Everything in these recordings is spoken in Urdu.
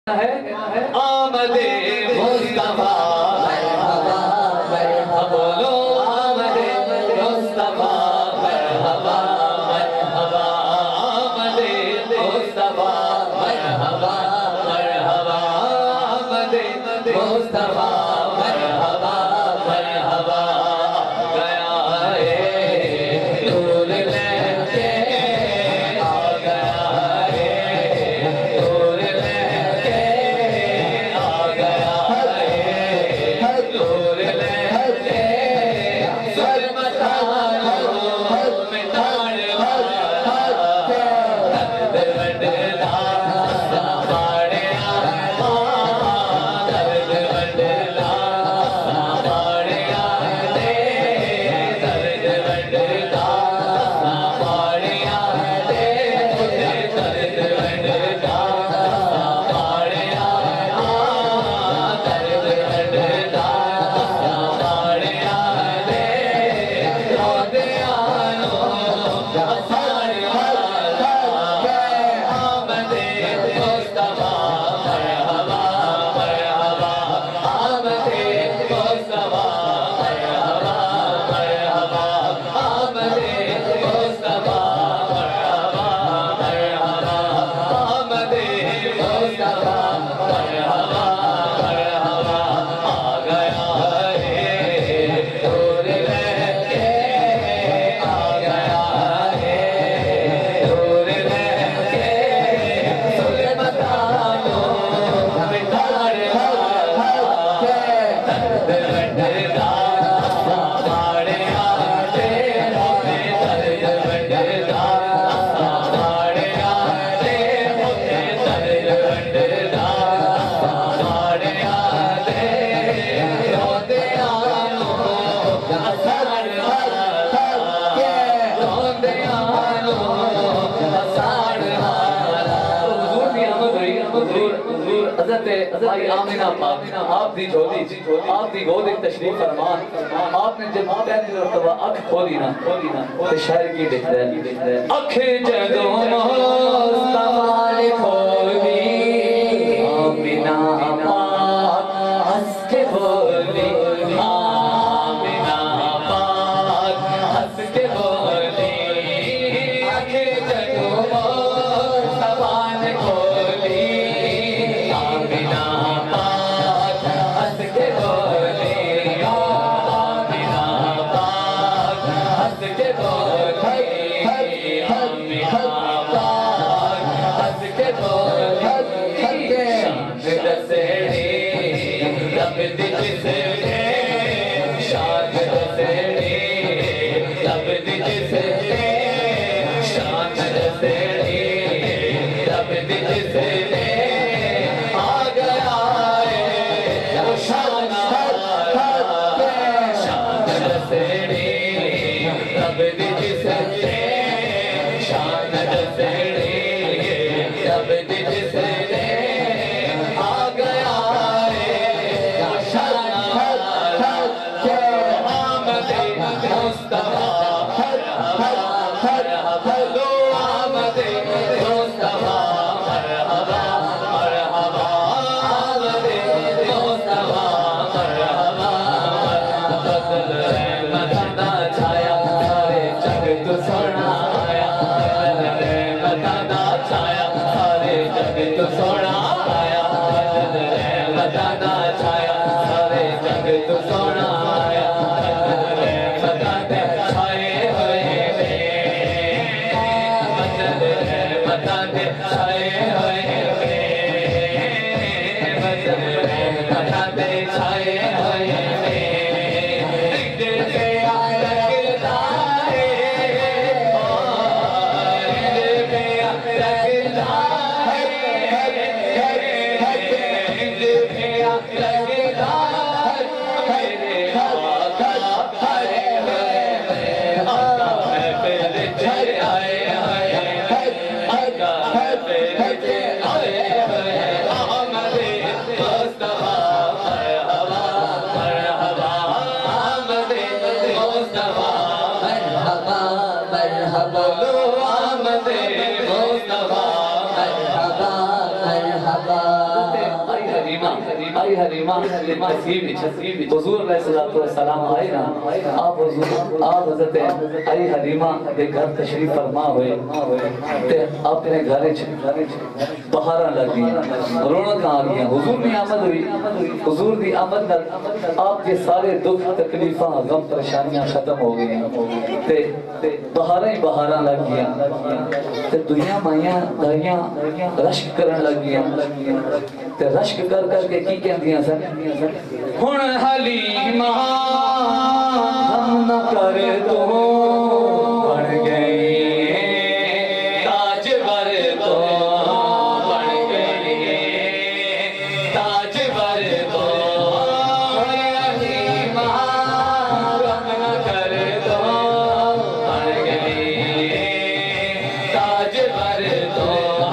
آمد مصطفیٰ مرحبا مرحبا بولو آمد مصطفیٰ مرحبا مرحبا آمد مصطفیٰ مرحبا مرحبا آمد مصطفیٰ مرحبا مرحبا گیا ہے نور لے کے آ گیا ہے نور لے کے آ گیا ہے نور لے کے ظلمتوں مٹانے والا درد بڑھلا ساڑے درد بڑھلا ساڑے دے درد بڑھلا ساڑے دے درد بڑھلا ساڑے درد بڑھلا ساڑے دے روتے آنو ساڑے آمد مصطفیٰ مرحبا مرحبا آمد مصطفیٰ مرحبا مرحبا آمد مصطفیٰ مرحبا مرحبا آمد مصطفیٰ مرحبا مرحبا آ گیا ہے نور لے کے آ گیا ہے نور لے کے ظلمتوں مٹانے والا درد بڑھلا ساڑے دے درد بڑھلا ساڑے دے درد بڑھلا ساڑے دے روتے آنو ساڑے روتے آنو ساڑے حضور کی آمد ہوئی حضور حضرت بھائی آمینہ پاک آپ دی جھولی آپ دی گود ایک تشریف فرمان آپ نے جب پہلی مرتبہ اکھ کھولی نا تو شاعر کی لکھتا ہے اکھ جدوں مصطفیٰ نے کھولی آمینہ پاک ہنس کے بولی آمینہ پاک ہنس کے بولی اکھ جدوں مصطفیٰ نے کھولی آمینہ پاک ہنس کے بولی آمینہ پاک ہنس کے بولی آمینہ پاک ہنس کے بولی شان دسڑی رب دی جسڑی شان دسڑی رب دی جسڑی شان دسڑی رب دی جسڑی آ گیا ہے وہ شان شان دسڑی رب دی جسڑی شان دسڑی رب دی جسڑی آ گیا ہے وہ شان آمد مصطفیٰ مرحبا لو آمد مصطفیٰ مرحبا مرحبا آمد مصطفیٰ مرحبا بدل رحمت دا چھایا سارے جگ تو سونا آیا بدل رحمت دا چھایا سارے جگ تو سونا آیا بدل رحمت دا چھایا سارے جگ تو سونا آیا بدل رحمت دے چھائے ہوئے بدل رحمت دے چھائے ہوئے بدل رحمت دے چھائے ہوئے دل پہ لگتا ہے دل پہ لگتا ہے دل پہ حلیمہ نصیب حضور علیہ السلام آئے نا آپ حضرت آئی حلیمہ دے گھر تشریف فرما ہوئے تے اپنے گھر بہارا لگی رونق آ گیا حضور کی آمد ہوئی حضور دی آمد نال آپ کے سارے دکھ تکلیفاں غم پریشانیاں ختم ہو گئی تے بہارا لگ گیا تے دنیا مائیاں دائیاں رشک کرن لگ گیا تے رشک کر کے کی کہندیاں سن ہن حلیمہ ہم نہ کر تو بن گئی تاجور تو بن گئی تاجور تو حلیمہ ہم نہ کر تو بن گئی تاجور تو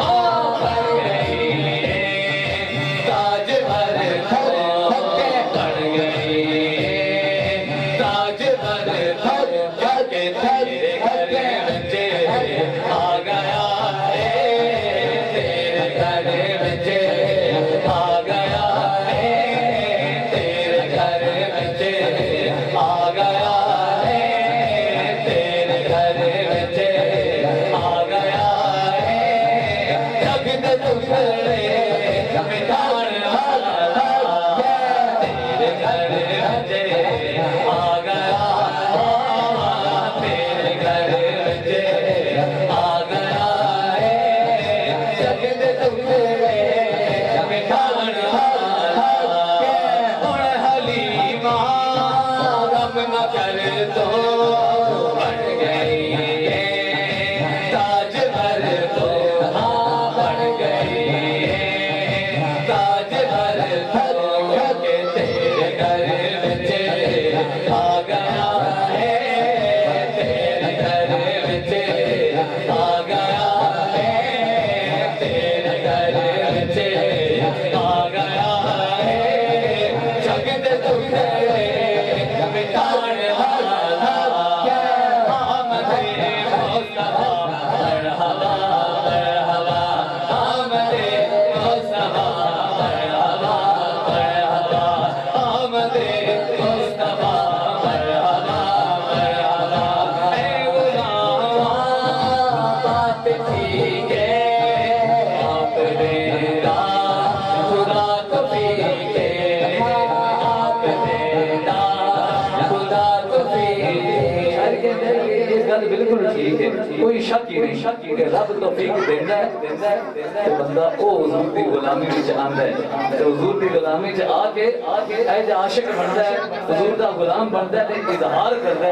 بالکل ٹھیک ہے کوئی شک ہی نہیں کہ رب توفیق دینا ہے تو بندہ او حضور دی غلامی وچ آندا ہے تو حضور دی غلامی وچ آ کے اے جا عاشق بندا ہے حضور دا غلام بندا ہے تے اظہار کردا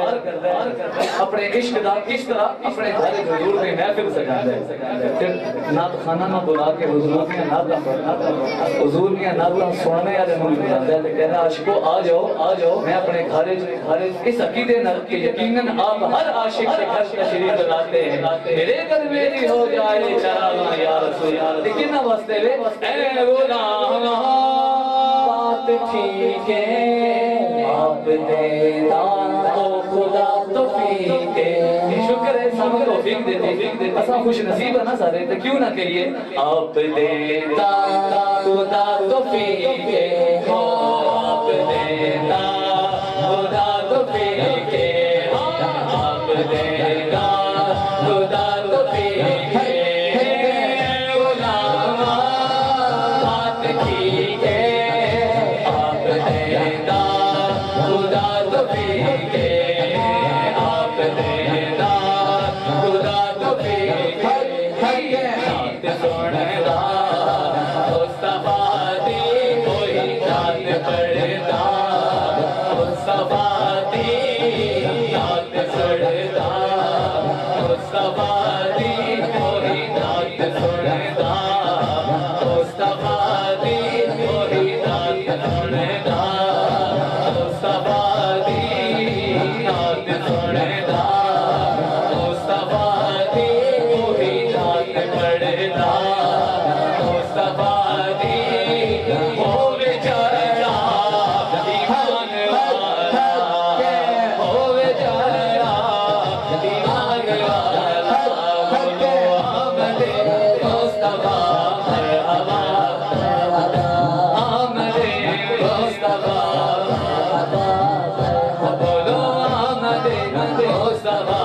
ہے اپنے عشق دا کس طرح اپنے گھر حضور دی محفل سجاتا ہے پھر نعت خانہ میں بلا کے حضور کی نعتاں پڑھتا حضور کی نعتاں سننے والے نوں بلاتا ہے تے کہنا عاشقو آ جاؤ میں اپنے گھر اس عقیدے نال کہ یقیناً آپ ہر عاشق کے گھر تشریف لاتے ہیں میرے گھر میری ہو جائے چراغاں یا رسول لیکن نہ واسطے وے اے غلام بات ٹھیک ہے آپ دینا او خدا توفیق ہے شکر ہے سب توفیق دیتے اساں خوش نصیب ہے نا سارے تو کیوں نہ کہیے آپ دینا خدا توفیق ہے آپ دینا خدا توفیق ہے آپ دینا خدا توفیق ہے غلام بات ٹھیک ہے آپ دینا خدا توفیق ہے آپ دینا خدا توفیق ہے نعت سننا مصطفیٰ دی کوئی نعت پڑھنا مصطفیٰ مصطفیٰ